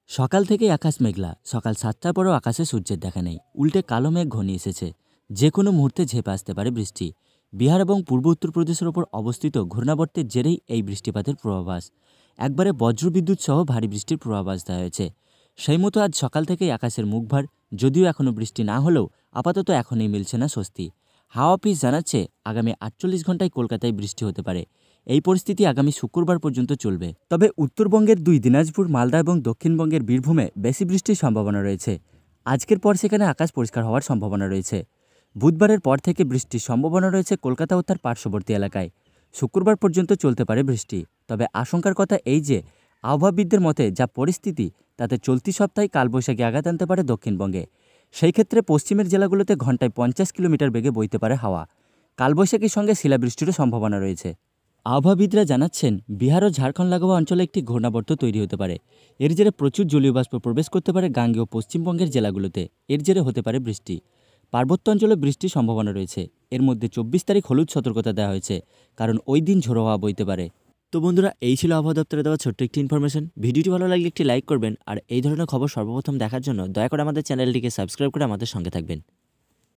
সকাল থেকেই আকাশ মেঘলা। সকাল ৭টার পরেও আকাশে সূর্যের দেখা নেই। উল্টে কালো মেঘ ঘনিয়ে এসেছে। যে কোনো মুহূর্তে ঝেঁপে আসতে পারে বৃষ্টি। বিহার এবং পূর্ব উত্তরপ্রদেশের ওপর অবস্থিত ঘূর্ণাবর্তের জেরেই এই বৃষ্টিপাতের পূর্বাভাস। একবারে বজ্রবিদ্যুৎ সহ ভারী বৃষ্টির পূর্বাভাস দেওয়া হয়েছে। সেই মতো আজ সকাল থেকেই আকাশের মুখভার। যদিও এখনও বৃষ্টি না হলেও আপাতত এখনই মিলছে না স্বস্তি। হাওয়া অফিস জানাচ্ছে আগামী ৪৮ ঘন্টায় কলকাতায় বৃষ্টি হতে পারে। এই পরিস্থিতি আগামী শুক্রবার পর্যন্ত চলবে। তবে উত্তরবঙ্গের দিনাজপুর, মালদা এবং দক্ষিণবঙ্গের বীরভূমে বেশি বৃষ্টির সম্ভাবনা রয়েছে। আজকের পর সেখানে আকাশ পরিষ্কার হওয়ার সম্ভাবনা রয়েছে। বুধবারের পর থেকে বৃষ্টির সম্ভাবনা রয়েছে কলকাতা ও তার পার্শ্ববর্তী এলাকায়। শুক্রবার পর্যন্ত চলতে পারে বৃষ্টি। তবে আশঙ্কার কথা এই যে আবহাওয়াবিদদের মতে যা পরিস্থিতি, তাতে চলতি সপ্তাহে কালবৈশাখী আঘাত আনতে পারে দক্ষিণবঙ্গে। সেই ক্ষেত্রে পশ্চিমের জেলাগুলোতে ঘন্টায় ৫০ কিলোমিটার বেগে বইতে পারে হাওয়া। কালবৈশাখীর সঙ্গে শিলাবৃষ্টিরও সম্ভাবনা রয়েছে। আবহাওয়াবিদরা জানাচ্ছেন বিহার ও ঝাড়খণ্ড লাগোয়া অঞ্চলে একটি ঘূর্ণাবর্ত তৈরি হতে পারে। এর জেরে প্রচুর জলীয় বাষ্প প্রবেশ করতে পারে গাঙ্গেয় পশ্চিমবঙ্গের জেলাগুলোতে। এর জেরে হতে পারে বৃষ্টি। পার্বত্য অঞ্চলে বৃষ্টির সম্ভাবনা রয়েছে। এর মধ্যে ২৪ তারিখ হলুদ সতর্কতা দেওয়া হয়েছে, কারণ ওই দিন ঝোড়ো হাওয়া বইতে পারে। তো বন্ধুরা, এই ছিল আবহাওয়া দপ্তরে দেওয়া ছোট্ট একটি ইনফরমেশন। ভিডিওটি ভালো লাগলে একটি লাইক করবেন, আর এই ধরনের খবর সর্বপ্রথম দেখার জন্য দয়া করে আমাদের চ্যানেলটিকে সাবস্ক্রাইব করে আমাদের সঙ্গে থাকবেন।